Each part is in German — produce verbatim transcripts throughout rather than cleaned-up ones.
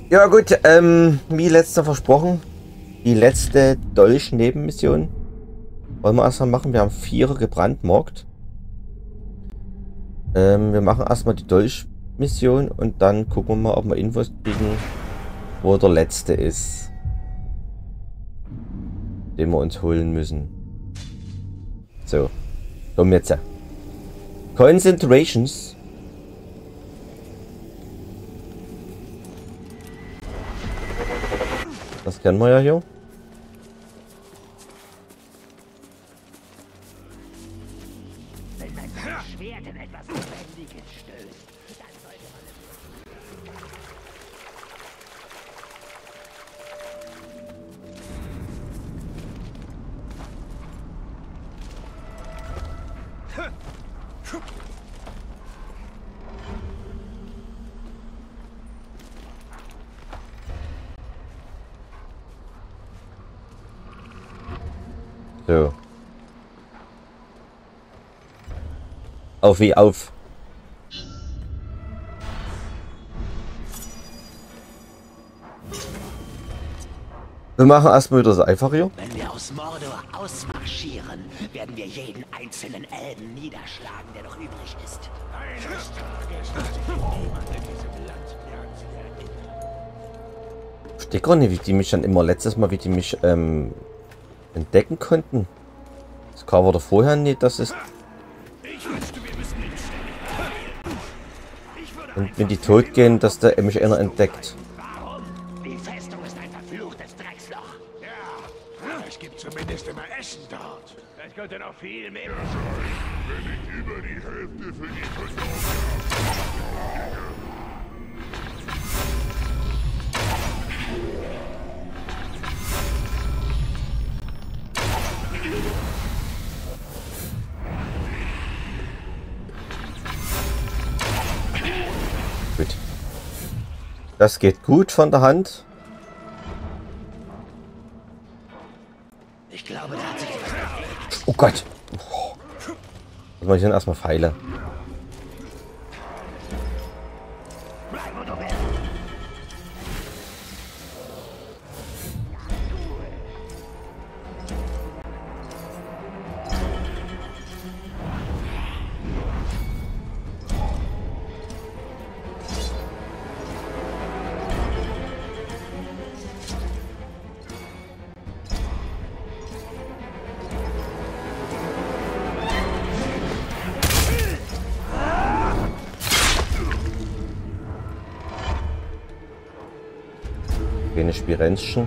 Ja gut, ähm, wie letzter versprochen, die letzte Dolch-Nebenmission wollen wir erstmal machen. Wir haben Vierer gebrandmarkt. Ähm, wir machen erstmal die Dolch-Mission und dann gucken wir mal, ob wir Infos kriegen, wo der letzte ist, den wir uns holen müssen. So, kommen jetzt. Concentrations. Das kennen wir ja hier. Wenn mein Schwert in etwas Lebendiges stößt, dann sollte man es... So. Auf wie auf. Wir machen erstmal wieder so einfach hier. Wenn wir aus Mordor ausmarschieren, werden wir jeden einzelnen Elben niederschlagen, der noch übrig ist. Eines Tages wird sich niemand in diesem Land mehr an sie erinnern. Ich verstehe gar nicht, wie die mich dann immer letztes Mal, wie die mich ähm, entdecken konnten. Das kam aber vorher nicht, dass es... Und wenn die tot gehen, dass der mich einer entdeckt. Warum? Die Festung ist ein verfluchtes Drecksloch. Ja, es gibt zumindest immer Essen dort. Es könnte noch viel mehr. Wenn ich über die Hälfte für die Versorgung Gut. Das geht gut von der Hand. Ich glaube, da hat sich etwas bewegt. Oh Gott. Was mache ich denn erstmal Pfeile? Bleib, wo du bist. Keine Spirenzchen.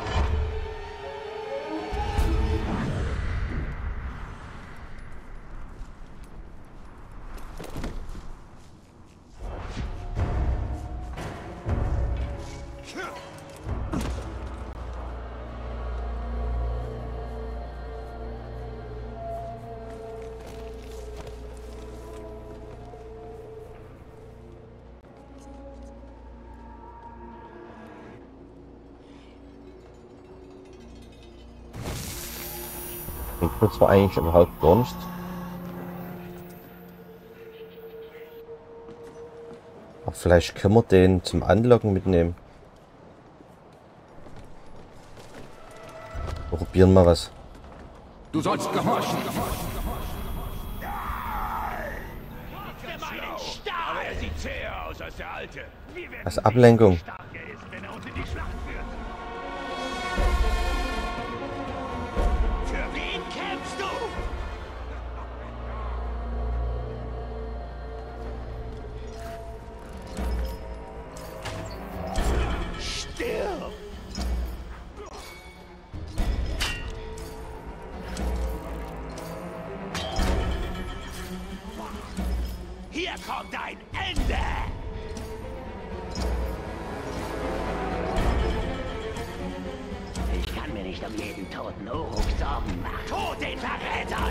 Das war eigentlich überhaupt gar nicht. Aber vielleicht können wir den zum Anlocken mitnehmen. Wir probieren mal was. Du sollst gehorchen. Aber er sieht zäher aus als der Alte. Als Ablenkung. Stark er ist, wenn er uns in die Schlacht führt. Für wen kämpfst du? Stirb! Hier kommt ein Ende! Ich kann mir nicht um jeden toten Uruk Sorgen machen. Tod den Verrätern!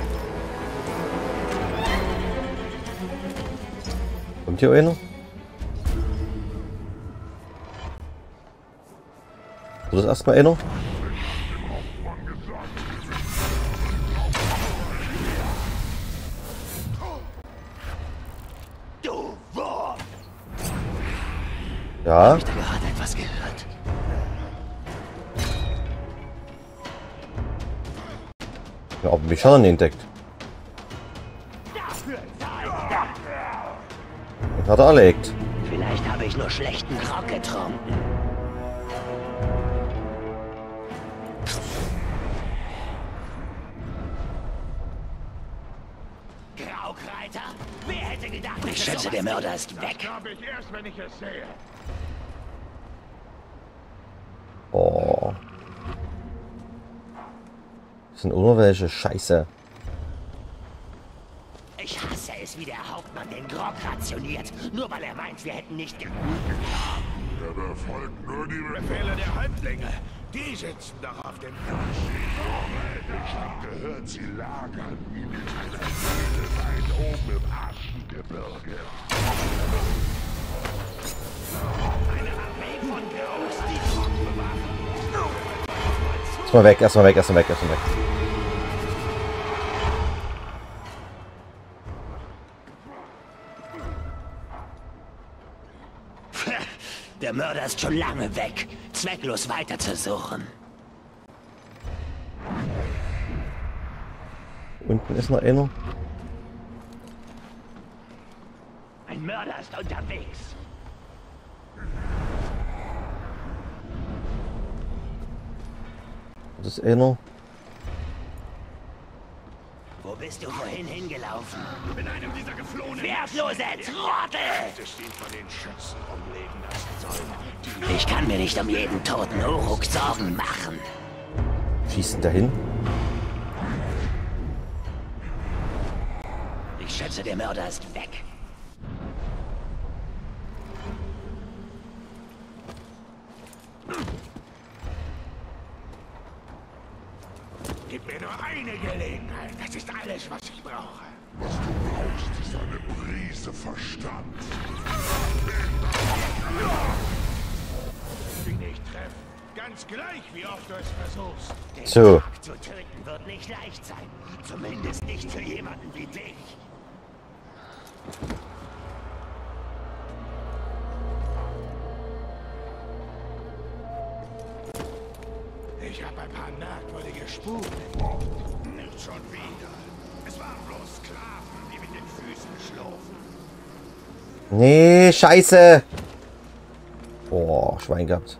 Kommt hier einer? Oder ist erstmal einer? Du Wurm! Ja. Hab ich da geraten? etwas gehört? Ja, aber mich hat er nicht entdeckt. Den hat er erlegt. Vielleicht habe ich nur schlechten Grog getrunken. Graukreiter? Wer hätte gedacht, ich schätze, der Mörder ist weg. Glaube ich erst, wenn ich es sehe. Oh. Das sind irgendwelche Scheiße. Ich hasse es, wie der Hauptmann den Grog rationiert, nur weil er meint, wir hätten nicht genug. Er befolgt nur die Befehle der Häuptlinge. Die sitzen doch auf dem Tisch. Ich habe gehört, sie lagern ihn in einer Höhle weit oben im Aschengebirge. Eine Armee von Graus, die Grog bewachen. Erstmal weg, erstmal weg, erstmal weg, erstmal weg. Der Mörder ist schon lange weg. Zwecklos weiter zu suchen. Unten ist noch einer. Ein Mörder ist unterwegs. Das ist einer. Wo bist du vorhin hingelaufen? In einem dieser geflohenen Wehrlose Trottel! es ihn von den Schützen umlegen lassen sollen. Ich kann mir nicht um jeden toten Uruk Sorgen machen. Schießen dahin. Ich schätze, der Mörder ist weg. Gib mir nur eine Gelegenheit. Das ist alles, was ich brauche. Was du brauchst, ist eine Prise Verstand. Sie nicht treffen. Ganz gleich, wie oft du es versuchst. Den So. Grog zu töten wird nicht leicht sein. Zumindest nicht für jemanden wie dich. Ich habe ein paar merkwürdige Spuren. Nicht schon wieder. Es waren bloß Sklaven, die mit den Füßen schlufen. Nee, Scheiße. Boah, Schwein gehabt.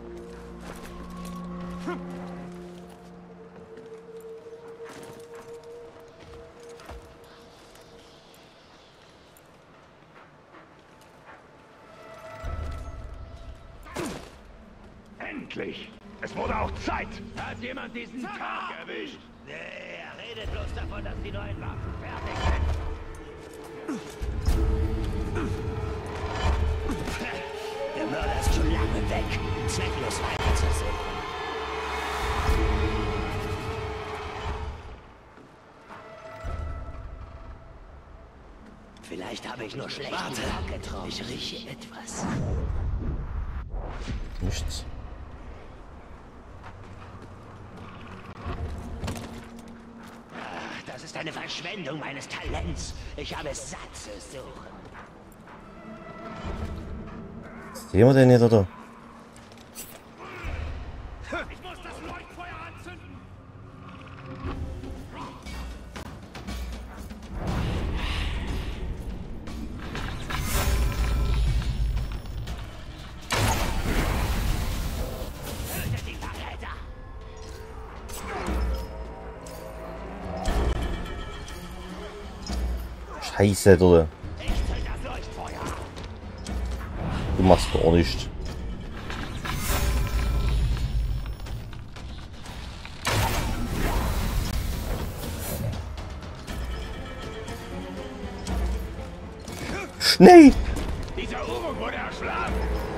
Endlich! Es wurde auch Zeit! Hat jemand diesen Tag erwischt? Nee, er redet bloß davon, dass die neuen Waffen fertig sind. Der Mörder ist schon lange weg. Zwecklos weiter zu suchen. Vielleicht habe ich nur schlechten Grog getrunken. Ich rieche etwas. Nichts. Das ist eine Verschwendung meines Talents. Ich habe es satt zu suchen. Sehen wir den nicht, oder? Ich muss das Leuchtfeuer anzünden! Tötet die Verräter! Scheiße, oder? Ich zünd das Leuchtfeuer! Du machst gar nichts. Schnell! Dieser Uruk wurde erschlagen!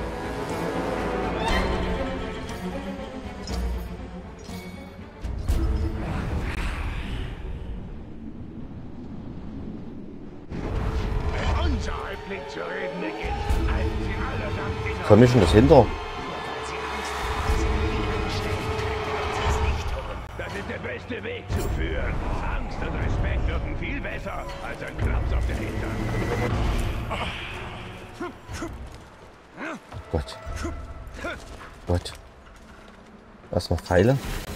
Wenn unser Häuptling zu reden beginnt, halten sie allesamt inne. Komm ich denn das hinter? Weil sie Angst haben, dass sie ihn anstellen könnte, wenn sie es nicht tun. Das ist der beste Weg zu führen. Angst und Respekt wirken viel besser als ein Klaps auf der Hintern. Gott. Gut. Erstmal Pfeile.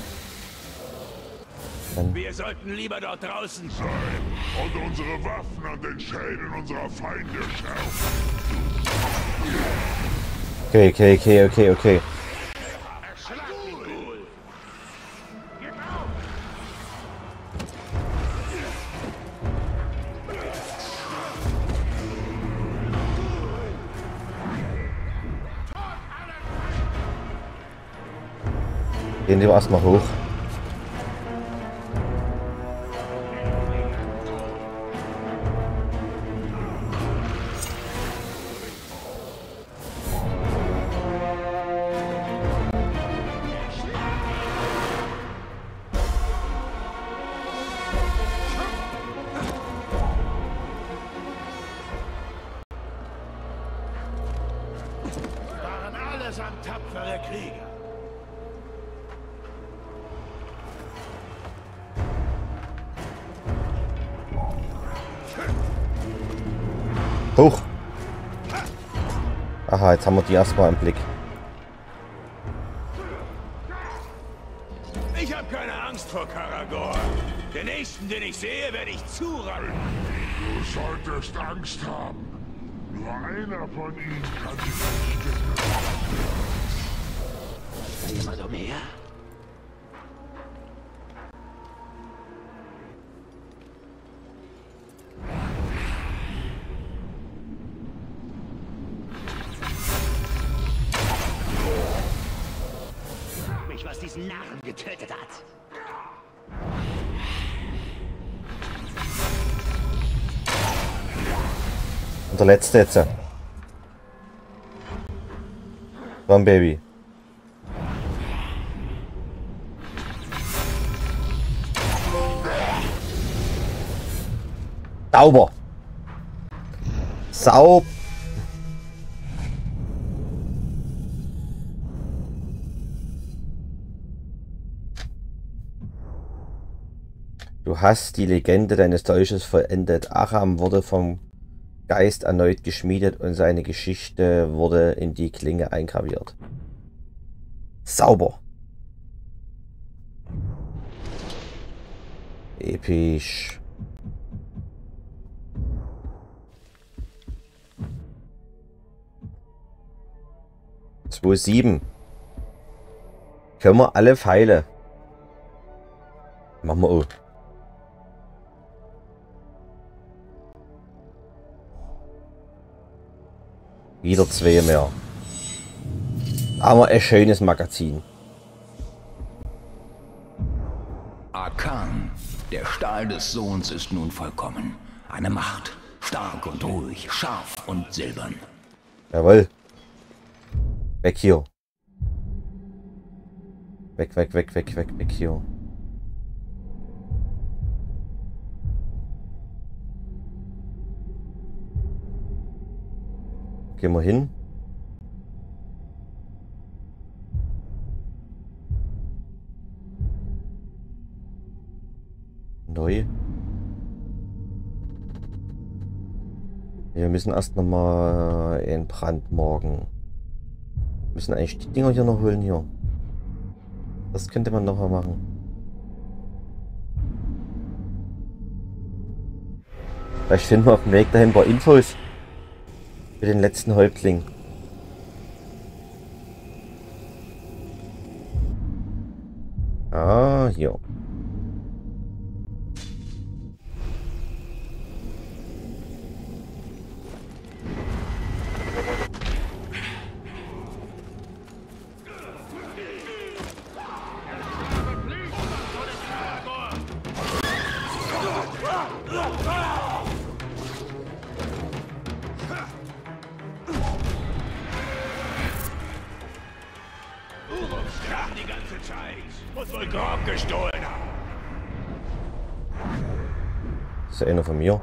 Dann Wir sollten lieber dort draußen sein und unsere Waffen an den Schädeln unserer Feinde schärfen. okay, okay, okay, okay, okay. Gehen wir erstmal hoch. waren allesamt tapfere Krieger. Hoch! Aha, jetzt haben wir die erstmal im Blick. Ich habe keine Angst vor Karagor. Den nächsten, den ich sehe, werde ich zurammen. Du solltest Angst haben. Nur einer von ihnen kann dich verstecken. Jemand um her? Mich, was diesen Narren getötet hat. Und der letzte jetzt. Komm, Baby. Sauber. Sauber. Du hast die Legende deines Dolches vollendet. Aram wurde vom Geist erneut geschmiedet und seine Geschichte wurde in die Klinge eingraviert. Sauber. Episch. zwei sieben. Können wir alle Pfeile. Machen wir auch. Wieder zwei mehr. Aber ein schönes Magazin. Arkan, der Stahl des Sohns ist nun vollkommen. Eine Macht, stark und ruhig, scharf und silbern. Jawohl. Weg hier. Weg, weg, weg, weg, weg, weg hier. Gehen wir hin. Neu. Wir müssen erst noch mal in Brandmorgen. Wir müssen eigentlich die Dinger hier noch holen hier. Das könnte man noch mal machen. Vielleicht finden wir auf dem Weg dahin ein paar Infos für den letzten Häuptling. Ah, hier. Die ganze Zeit. Und wohl Grog gestohlen haben. Das ist ja einer von mir.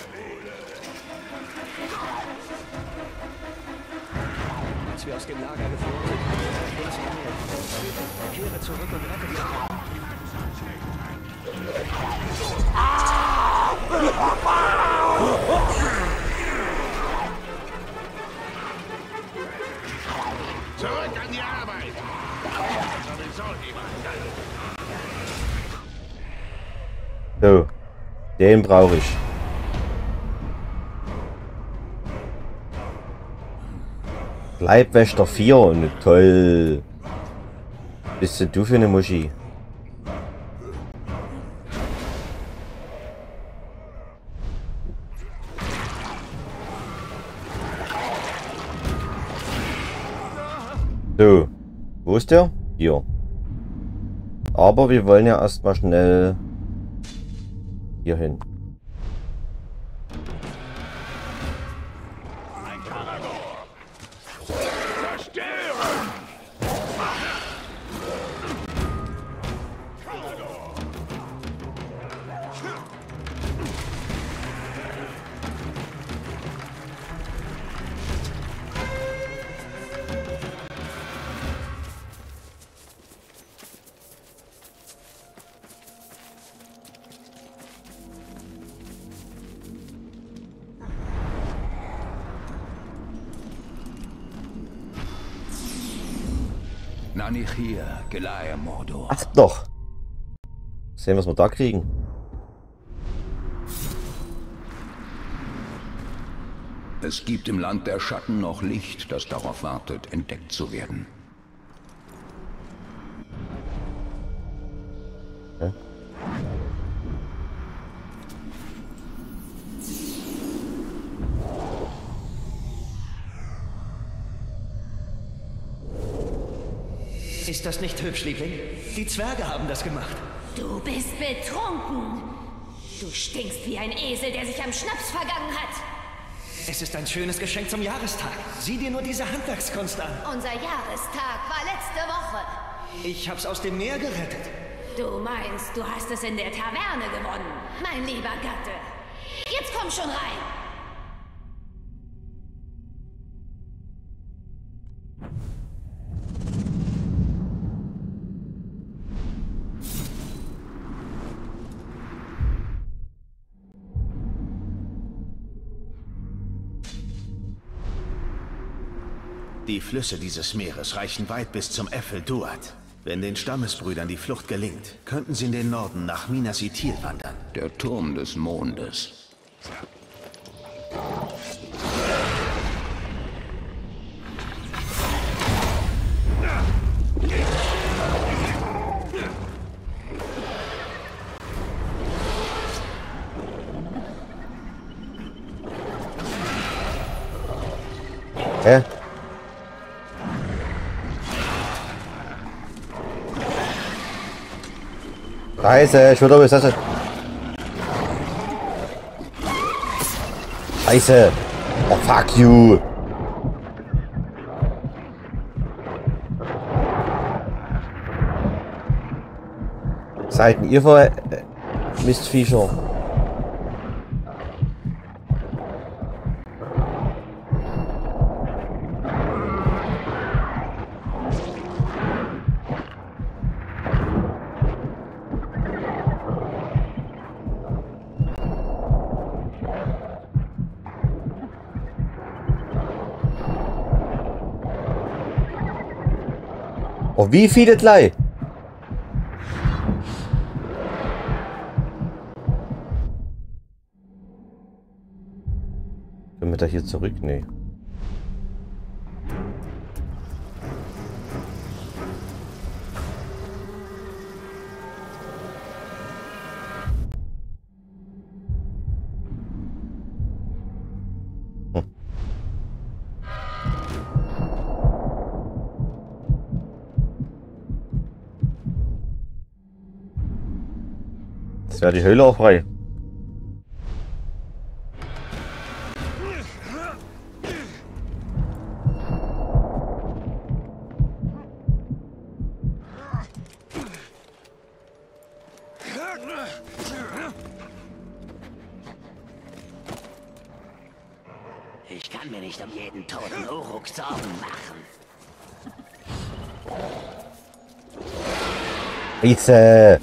Als wir aus dem Lager Kehre zurück und rette die anderen. Zurück an die Arbeit! Sowieso niemand. So, den brauche ich. Leibwächter vier und toll. Bist denn du für eine Muschi? So, wo ist der? Hier. Aber wir wollen ja erstmal schnell hier hin. Nanichir, Gelaya Mordor. Ach doch. Sehen, was wir da kriegen. Es gibt im Land der Schatten noch Licht, das darauf wartet, entdeckt zu werden. Ja. Ist das nicht hübsch, Liebling? Die Zwerge haben das gemacht. Du bist betrunken. Du stinkst wie ein Esel, der sich am Schnaps vergangen hat. Es ist ein schönes Geschenk zum Jahrestag. Sieh dir nur diese Handwerkskunst an. Unser Jahrestag war letzte Woche. Ich hab's aus dem Meer gerettet. Du meinst, du hast es in der Taverne gewonnen, mein lieber Gatte. Jetzt komm schon rein. Die Flüsse dieses Meeres reichen weit bis zum Äffel Duat. Wenn den Stammesbrüdern die Flucht gelingt, könnten sie in den Norden nach Minas Ithil wandern. Der Turm des Mondes. Hä? Scheiße, ich würde aber das. Scheiße. Oh, fuck you. Seid ihr für äh, Mistviecher? Oh, wie viele gleich? Können wir da hier zurück? Nee. Jetzt wäre die Höhle auch frei. Ich kann mir nicht um jeden toten Uruk Sorgen machen. Bitte.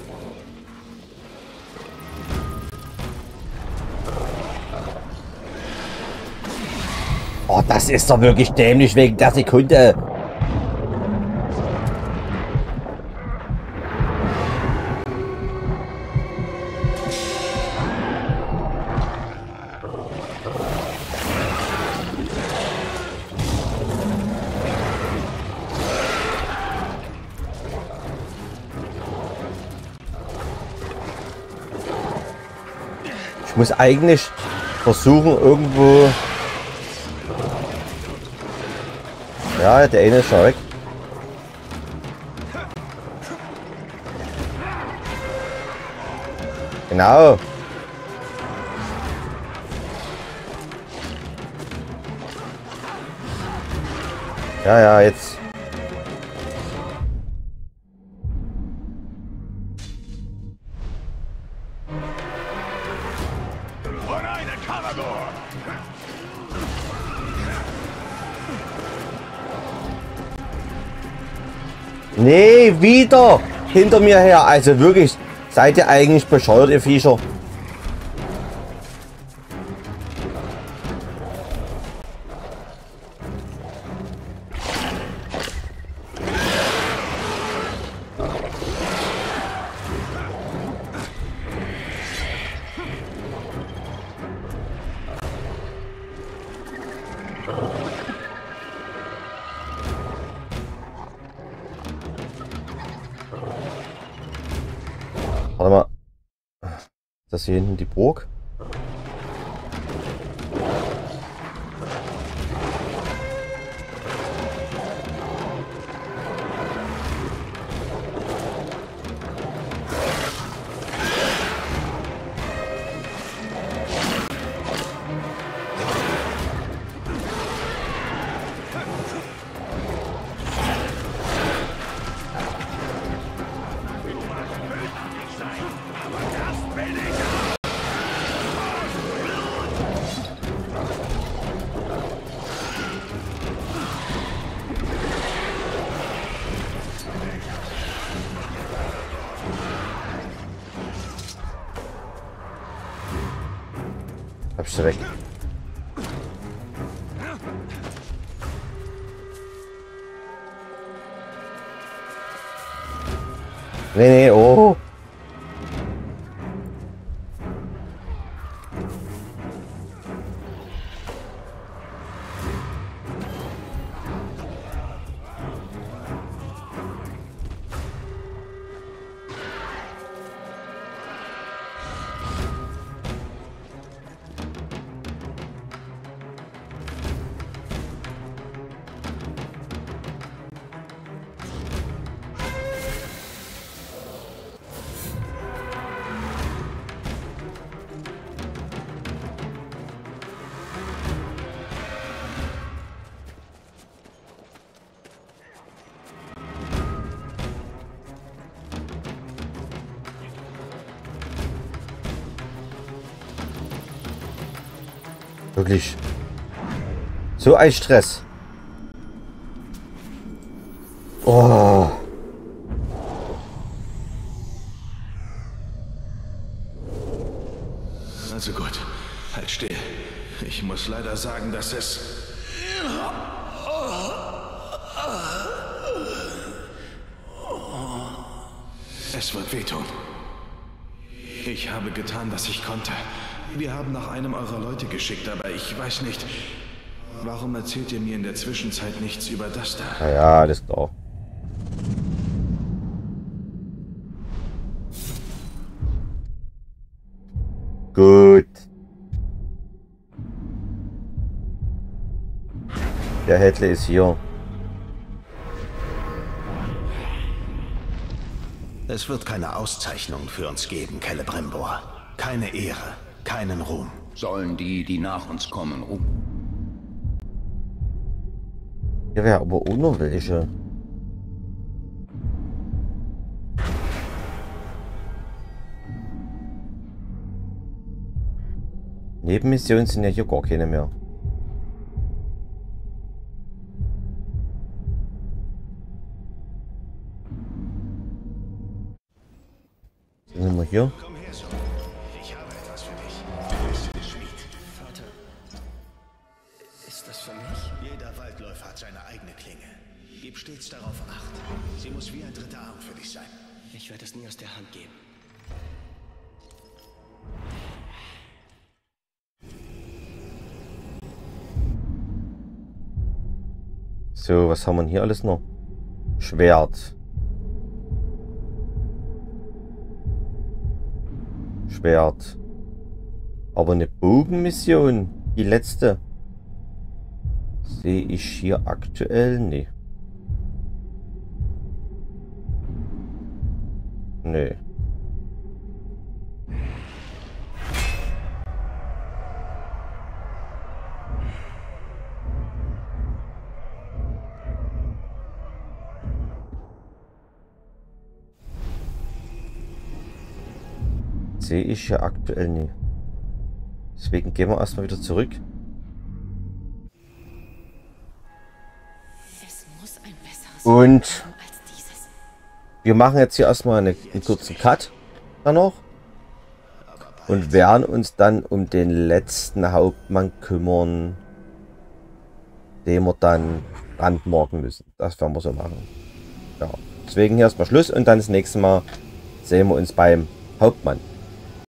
Oh, das ist doch wirklich dämlich wegen der Sekunde. Ich muss eigentlich versuchen, irgendwo... Ja, der eine ist schon weg. Genau. Ja, ja, jetzt. Nee, wieder hinter mir her. Also wirklich, seid ihr eigentlich bescheuert, ihr Viecher? Warte mal. Ist das hier hinten die Burg? Hab ich sie weg. Nee, nee, oh. Wirklich. So ein Stress. Oh. Also gut, halt still. Ich muss leider sagen, dass es... Es wird wehtun. Ich habe getan, was ich konnte. Wir haben nach einem eurer Leute geschickt, aber ich weiß nicht, warum erzählt ihr mir in der Zwischenzeit nichts über das da? Na ja, das ist klar. Gut. Der Hedle ist hier. Es wird keine Auszeichnung für uns geben, Celebrimbor. Keine Ehre, keinen Ruhm. Sollen die, die nach uns kommen, ruhen? Hier wäre aber auch noch welche. Nebenmissionen sind ja hier gar keine mehr. Dann sind wir hier. Komm her, Sohn. Ich habe etwas für dich. Du bist der Schmied. Vater, ist das für mich? Jeder Waldläufer hat seine eigene Klinge. Gib stets darauf Acht. Sie muss wie ein dritter Arm für dich sein. Ich werde es nie aus der Hand geben. So, was haben wir hier alles noch? Schwert. Schwert. Aber eine Bogenmission, die letzte, sehe ich hier aktuell nicht. Nee. Sehe ich hier aktuell nicht. Deswegen gehen wir erstmal wieder zurück. Es muss ein besseres Und als dieses. wir machen jetzt hier erstmal eine, einen kurzen Cut dann noch. Und werden uns dann um den letzten Hauptmann kümmern, den wir dann brandmarken müssen. Das werden wir so machen. Ja. Deswegen hier erstmal Schluss und dann das nächste Mal sehen wir uns beim Hauptmann.